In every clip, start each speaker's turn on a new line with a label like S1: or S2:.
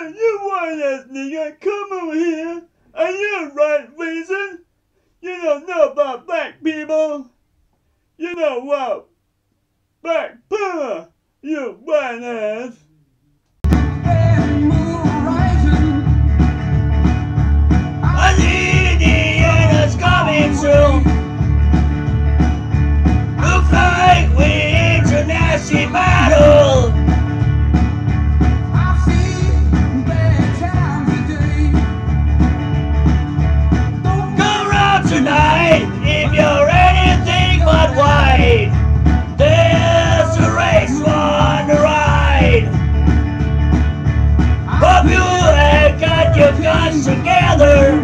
S1: You white-ass nigga, come over here. Are you right reason? You don't know about black people. You know what? Black power, you white-ass. I see the end is coming soon. Looks like we're into nasty battle. Tonight, if you're anything but white, there's a race on the ride. Hope you have got your guns together.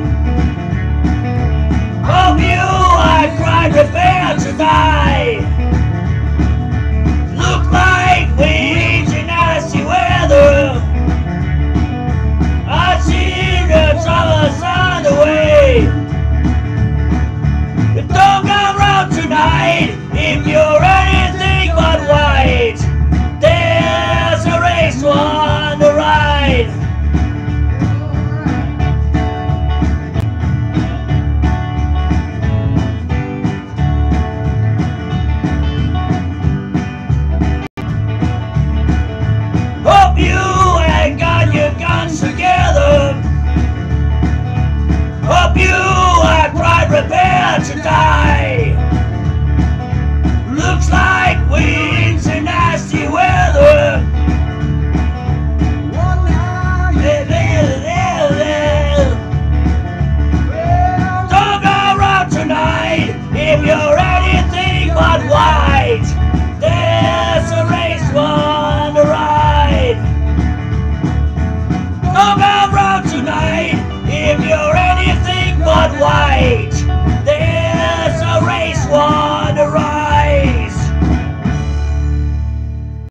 S1: Hope you are quite prepared to die. Look like we're in nasty weather. I see the troubles on the way. Don't come round tonight if you're anything but white. There's a race on the ride. Hope you ain't got your guns together. Hope you are quite prepared to die. Looks like